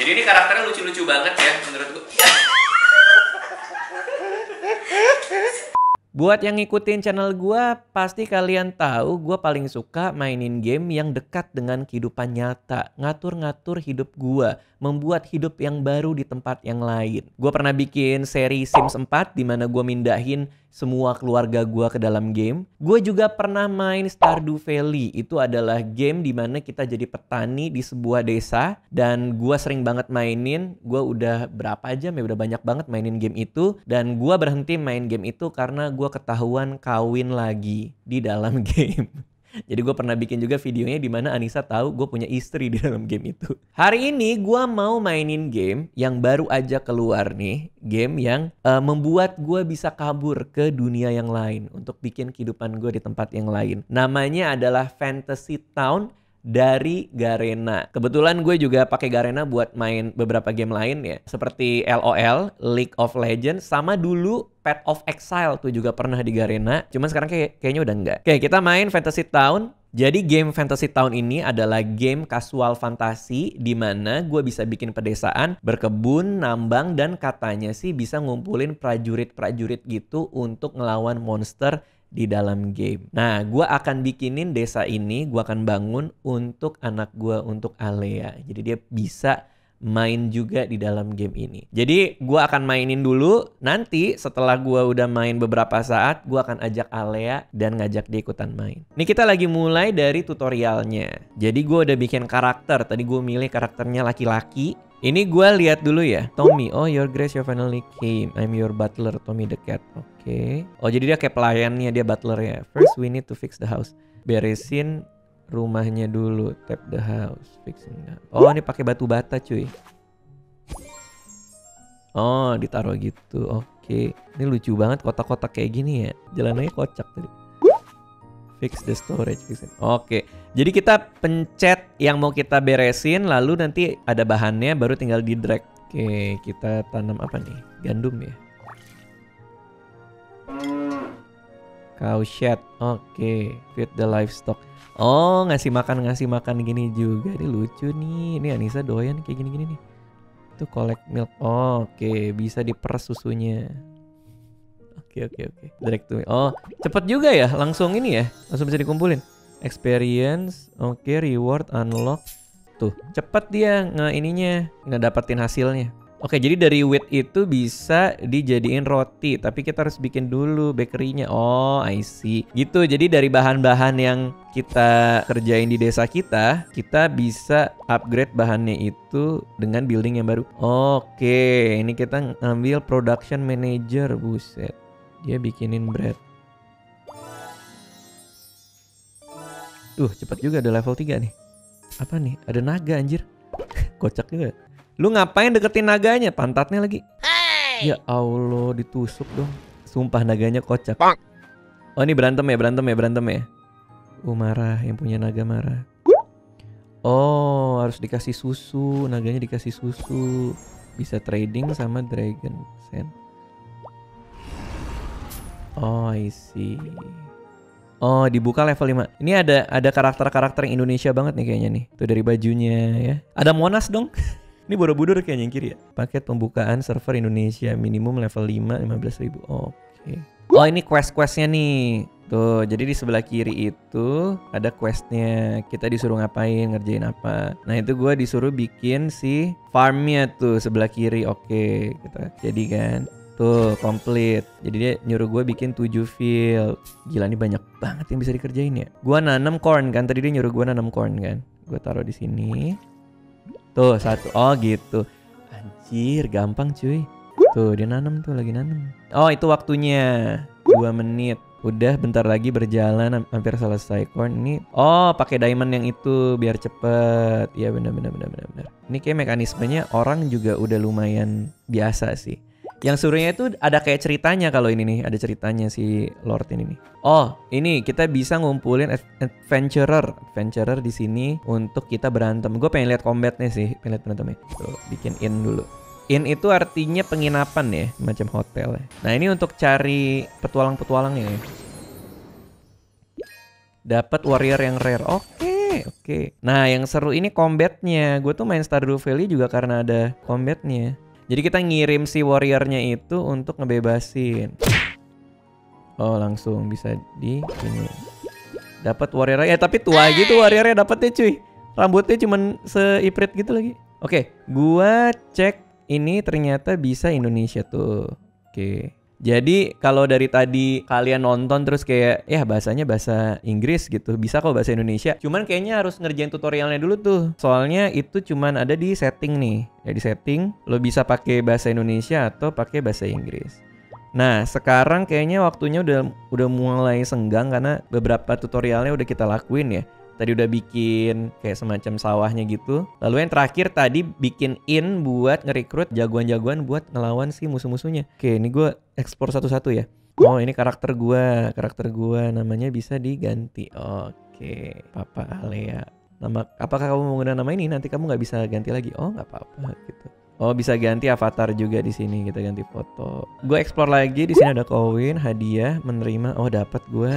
Jadi ini karakternya lucu-lucu banget ya menurut gue. Buat yang ngikutin channel gue, pasti kalian tahu gue paling suka mainin game yang dekat dengan kehidupan nyata. Ngatur-ngatur hidup gue, membuat hidup yang baru di tempat yang lain. Gue pernah bikin seri Sims 4 di mana gue mindahin semua keluarga gue ke dalam game. Gue juga pernah main Stardew Valley. Itu adalah game di mana kita jadi petani di sebuah desa. Dan gue sering banget mainin. Gue udah berapa jam ya, udah banyak banget mainin game itu. Dan gue berhenti main game itu karena gue ketahuan kawin lagi di dalam game. Jadi gue pernah bikin juga videonya di mana Anissa tahu gue punya istri di dalam game itu. Hari ini gue mau mainin game yang baru aja keluar nih. Game yang membuat gue bisa kabur ke dunia yang lain. Untuk bikin kehidupan gue di tempat yang lain. Namanya adalah Fantasy Town dari Garena. Kebetulan gue juga pakai Garena buat main beberapa game lain ya. Seperti LOL, League of Legends, sama dulu Path of Exile tuh juga pernah di Garena. Cuman sekarang kayaknya udah enggak. Oke, kita main Fantasy Town. Jadi game Fantasy Town ini adalah game casual fantasi di mana gue bisa bikin pedesaan, berkebun, nambang, dan katanya sih bisa ngumpulin prajurit-prajurit gitu untuk ngelawan monster di dalam game. Nah, gue akan bikinin desa ini, gue akan bangun untuk anak gue, untuk Alea. Jadi dia bisa main juga di dalam game ini. Jadi gue akan mainin dulu. Nanti setelah gue udah main beberapa saat, gue akan ajak Alea dan ngajak dia ikutan main. Ini kita lagi mulai dari tutorialnya. Jadi gue udah bikin karakter. Tadi gue milih karakternya laki-laki. Ini gue lihat dulu ya. Tommy, oh your grace you finally came. I'm your butler, Tommy the cat. Oke. Oh jadi dia kayak pelayannya, dia butler ya. First we need to fix the house. Beresin rumahnya dulu. Tap the house. Fixing the house. Oh ini pakai batu bata cuy. Oh ditaruh gitu. Oke. Ini lucu banget kotak-kotak kayak gini ya. Jalanannya kocak tadi. Fix the storage. Oke. Jadi kita pencet yang mau kita beresin. Lalu nanti ada bahannya baru tinggal di drag. Oke. Kita tanam apa nih? Gandum ya. Cow shed. Oke. Feed the livestock. Oh ngasih makan gini juga. Ini lucu nih. Ini Anissa doyan kayak gini-gini nih. Itu collect milk. Oke. Bisa diperes susunya. Oke. Direct to me. Oh, cepet juga ya. Langsung ini ya. Langsung bisa dikumpulin. Experience. Oke, reward unlock. Tuh, cepet dia ngedapetin hasilnya. Oke, jadi dari wheat itu bisa dijadiin roti. Tapi kita harus bikin dulu bakerynya. Oh, I see. Gitu, jadi dari bahan-bahan yang kita kerjain di desa kita bisa upgrade bahannya itu dengan building yang baru. Oke, ini kita ngambil production manager. Buset. Dia bikinin bread. Cepet juga ada level 3 nih. Apa nih? Ada naga anjir. Kocak juga. Lu ngapain deketin naganya? Pantatnya lagi. Hey! Ya Allah, ditusuk dong. Sumpah naganya kocak. Oh ini berantem ya. Marah, yang punya naga marah. Oh harus dikasih susu. Naganya dikasih susu. Bisa trading sama dragon sand. Oh, I see. Oh, dibuka level 5. Ini ada karakter-karakter yang Indonesia banget nih kayaknya nih. Tuh dari bajunya ya. Ada Monas dong. Ini Borobudur kayaknya yang kiri ya. Paket pembukaan server Indonesia minimum level 5 15.000. Oke. Oh, ini quest-questnya nih. Tuh, jadi di sebelah kiri itu ada questnya. Kita disuruh ngapain, ngerjain apa. Nah, itu gue disuruh bikin si farmnya tuh sebelah kiri. Oke, kita jadi kan. Tuh, complete. Jadi dia nyuruh gue bikin 7 field. Gila, ini banyak banget yang bisa dikerjain ya. Gue nanam corn kan. Tadi dia nyuruh gue nanam corn kan. Gue taruh di sini. Tuh, 1. Oh, gitu. Anjir, gampang cuy. Tuh, dia nanam tuh, lagi nanam. Oh, itu waktunya. 2 menit. Udah bentar lagi berjalan, hampir selesai corn ini. Oh, pakai diamond yang itu biar cepet. Ya, benar. Ini kayak mekanismenya orang juga udah lumayan biasa sih. Yang suruhnya itu ada kayak ceritanya kalau ini nih, ada ceritanya si Lord ini nih. Oh, ini kita bisa ngumpulin adventurer di sini untuk kita berantem. Gue pengen lihat combatnya sih, pengen lihat berantemnya. Tuh, bikin inn dulu. Inn itu artinya penginapan ya, macam hotel ya. Nah, ini untuk cari petualang-petualangnya ya. Dapat warrior yang rare. Oke, Oke. Nah, yang seru ini combatnya. Gue tuh main Stardew Valley juga karena ada combatnya. Jadi kita ngirim si warriornya itu untuk ngebebasin. Oh, langsung bisa di ini. Dapat warriornya. Tapi tua gitu warriornya dapatnya cuy. Rambutnya cuman seiprit gitu lagi. Oke, gua cek ini ternyata bisa Indonesia tuh. Oke. Jadi kalau dari tadi kalian nonton terus kayak ya bahasanya bahasa Inggris gitu, bisa kok bahasa Indonesia. Cuman kayaknya harus ngerjain tutorialnya dulu tuh. Soalnya itu cuman ada di setting nih. Ya di setting lo bisa pakai bahasa Indonesia atau pakai bahasa Inggris. Nah, sekarang kayaknya waktunya udah mulai senggang karena beberapa tutorialnya udah kita lakuin ya. Tadi udah bikin kayak semacam sawahnya gitu. Lalu yang terakhir tadi bikin buat ngerekrut jagoan-jagoan buat ngelawan si musuh-musuhnya. Oke, ini gue explore satu-satu ya. Oh, ini karakter gue. Karakter gue namanya bisa diganti. Oke, Papa Alea. Apakah kamu menggunakan nama ini? Nanti kamu nggak bisa ganti lagi. Oh, nggak apa-apa gitu. Oh, bisa ganti avatar juga di sini. Kita ganti foto. Gue explore lagi. Di sini ada koin, hadiah, menerima. Oh, dapat gue.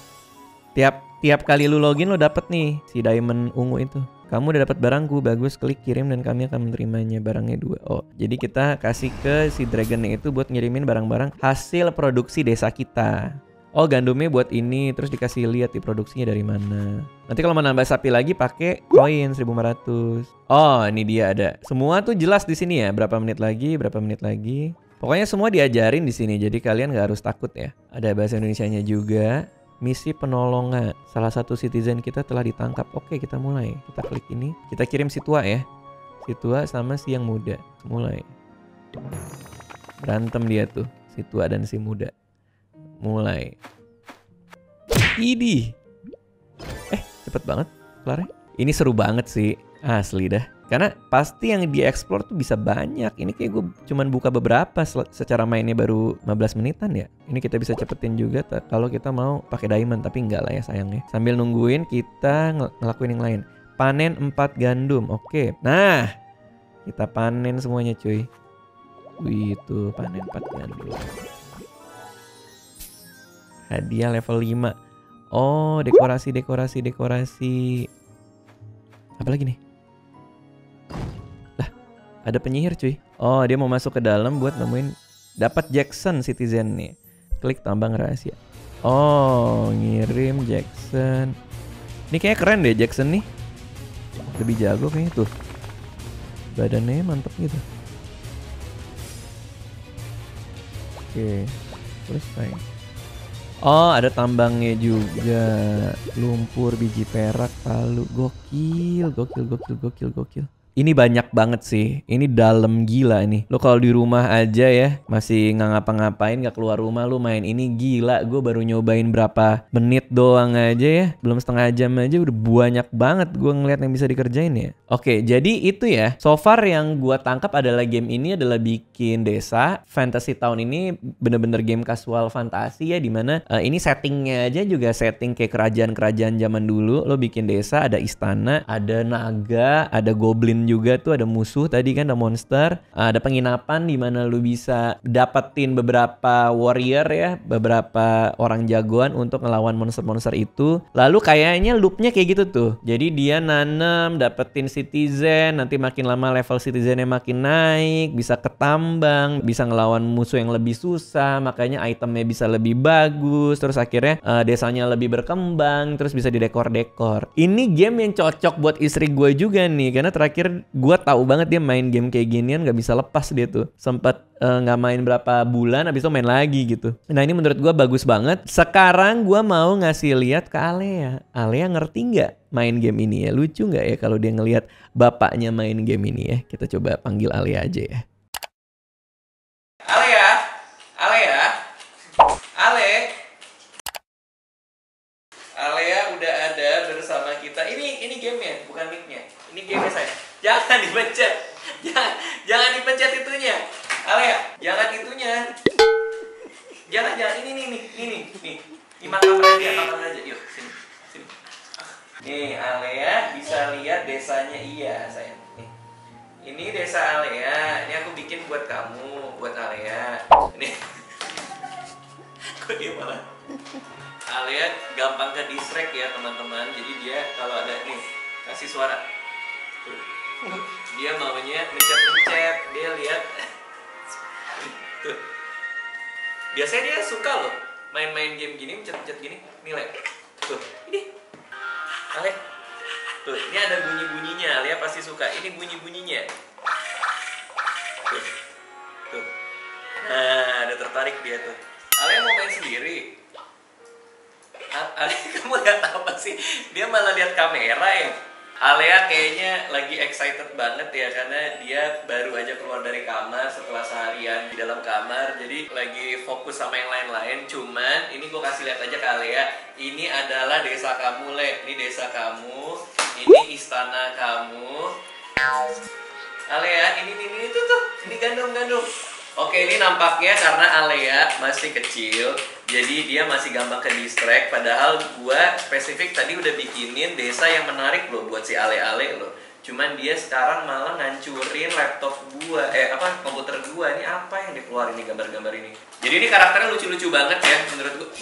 Tiap kali lu login lo dapet nih si diamond ungu itu. Kamu udah dapat barangku, bagus, klik kirim dan kami akan menerimanya. Barangnya 2. Oh, jadi kita kasih ke si dragonnya itu buat ngirimin barang-barang hasil produksi desa kita. Oh, gandumnya buat ini, terus dikasih lihat di produksinya dari mana. Nanti kalau mau nambah sapi lagi pakai koin 1.500. Oh, ini dia ada. Semua tuh jelas di sini ya, berapa menit lagi. Pokoknya semua diajarin di sini, jadi kalian nggak harus takut ya. Ada bahasa Indonesianya juga. Misi penolongan. Salah satu citizen kita telah ditangkap. Oke, kita mulai. Kita klik ini. Kita kirim si tua ya. Si tua sama si yang muda. Mulai. Berantem dia tuh. Si tua dan si muda. Mulai. Idih. Cepet banget kelarnya. Ini seru banget sih. Asli dah. Karena pasti yang di-explore tuh bisa banyak. Ini kayak gue cuman buka beberapa secara mainnya baru 15 menitan ya. Ini kita bisa cepetin juga kalau kita mau pakai diamond. Tapi enggak lah ya sayangnya. Sambil nungguin kita ngelakuin yang lain. Panen 4 gandum. Oke. Nah, kita panen semuanya cuy. Wih, itu panen 4 gandum. Hadiah level 5. Oh, dekorasi. Apa lagi nih? Ada penyihir cuy. Oh, dia mau masuk ke dalam buat nemuin. Dapat Jackson citizen nih. Klik tambang rahasia. Oh, ngirim Jackson. Ini kayaknya keren deh Jackson nih. Lebih jago kayaknya tuh. Badannya mantep gitu. Oke. Terus kayak. Oh, ada tambangnya juga. Lumpur, biji perak, palu. Gokil. Ini banyak banget sih. Ini dalam gila nih. Lo kalau di rumah aja ya masih nggak ngapa-ngapain, nggak keluar rumah, lo main ini gila. Gue baru nyobain berapa menit doang aja ya. Belum setengah jam aja udah banyak banget gue ngeliat yang bisa dikerjain ya. Oke, jadi itu ya. So far yang gue tangkap adalah game ini adalah bikin desa. Fantasy Town ini bener-bener game casual fantasi ya. Dimana ini settingnya aja juga setting kayak kerajaan-kerajaan zaman dulu. Lo bikin desa, ada istana, ada naga, ada goblin juga tuh, ada musuh tadi kan, ada monster, ada penginapan di mana lu bisa dapetin beberapa warrior ya, beberapa orang jagoan untuk ngelawan monster-monster itu. Lalu kayaknya loopnya kayak gitu tuh. Jadi dia nanam, dapetin citizen, nanti makin lama level citizennya makin naik, bisa ketambang, bisa ngelawan musuh yang lebih susah, makanya itemnya bisa lebih bagus, terus akhirnya desanya lebih berkembang, terus bisa didekor-dekor. Ini game yang cocok buat istri gue juga nih, karena terakhir gue tahu banget dia main game kayak ginian gak bisa lepas dia tuh. Sempat gak main berapa bulan habis itu main lagi gitu. Nah ini menurut gue bagus banget. Sekarang gue mau ngasih lihat ke Alea. Alea ngerti nggak main game ini ya? Lucu nggak ya kalau dia ngelihat bapaknya main game ini ya? Kita coba panggil Alea aja ya. Alea, Alea udah ada bersama kita. Ini gamenya, bukan mic-nya. Ini gamenya saya. Jangan dipencet. Jangan dipencet itunya. Alea, jangan itunya. Jangan ini. Ini makan aja. Yuk, sini. Nih, Alea bisa lihat desanya sayang. Nih. Ini desa Alea. Ini aku bikin buat kamu, buat Alea. Ini. Kok dia malah Alia gampang ke distract ya teman-teman. Jadi dia kalau ada nih kasih suara, tuh. Dia maunya mencet-mencet. Dia lihat, tuh. Biasanya dia suka loh main-main game gini, mencet-mencet gini. Nilai, tuh. Ini, Alia, tuh. Ini ada bunyi-bunyinya. Alia pasti suka. Ini bunyi-bunyinya. Tuh, tuh. Nah, ada tertarik dia tuh. Alia mau main sendiri. Kamu lihat apa sih? Dia malah lihat kamera ya. Alea kayaknya lagi excited banget ya, karena dia baru aja keluar dari kamar setelah seharian di dalam kamar. Jadi lagi fokus sama yang lain-lain. Cuman ini gue kasih lihat aja ke Alea. Ini adalah desa kamu, Le. Ini desa kamu. Ini istana kamu. Alea, ini tuh. Ini gandum. Oke, ini nampaknya karena Alea masih kecil, jadi dia masih gampang ke distract. Padahal gua spesifik tadi udah bikinin desa yang menarik loh buat si Ale-ale loh. Cuman dia sekarang malah ngancurin laptop gua, komputer gua. Ini apa yang dikeluarin nih gambar-gambar ini? Jadi ini karakternya lucu-lucu banget ya menurut gua.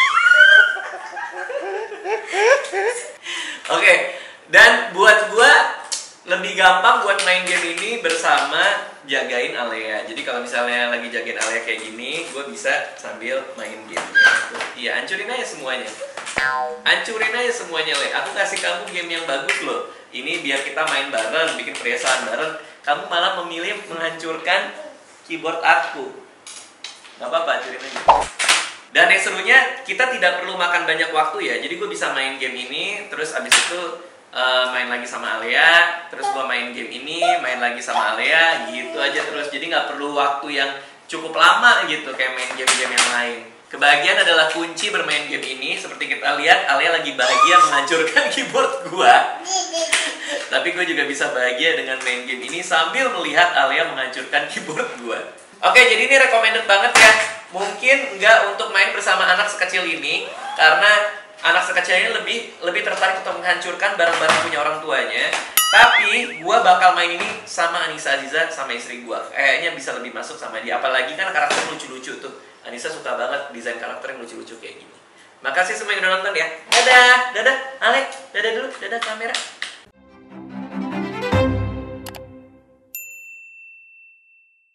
Oke, dan buat gua lebih gampang buat main game ini bersama jagain Alea. Jadi kalau misalnya lagi jagain Alea kayak gini, gue bisa sambil main gamenya. Iya, hancurin aja semuanya. Hancurin aja semuanya, Le. Aku kasih kamu game yang bagus loh. Ini biar kita main bareng, bikin perhiasan bareng. Kamu malah memilih menghancurkan keyboard aku. Gak apa-apa, hancurin aja. Dan yang serunya, kita tidak perlu makan banyak waktu ya. Jadi gue bisa main game ini, terus abis itu main lagi sama Alea, terus gua main game ini, main lagi sama Alea, gitu aja terus. Jadi nggak perlu waktu yang cukup lama gitu kayak main game-game yang lain. Kebahagiaan adalah kunci bermain game ini. Seperti kita lihat, Alea lagi bahagia menghancurkan keyboard gua. Tapi gue juga bisa bahagia dengan main game ini sambil melihat Alea menghancurkan keyboard gua. Oke, jadi ini recommended banget ya. Mungkin nggak untuk main bersama anak sekecil ini, karena anak sekecilnya lebih tertarik untuk menghancurkan barang-barang punya orang tuanya. Tapi gue bakal main ini sama Anissa Aziza, sama istri gue. Kayaknya bisa lebih masuk sama dia. Apalagi kan karakter lucu-lucu tuh. Anissa suka banget desain karakter yang lucu-lucu kayak gini. Makasih semua yang udah nonton ya. Dadah Ale, dadah dulu, dadah kamera.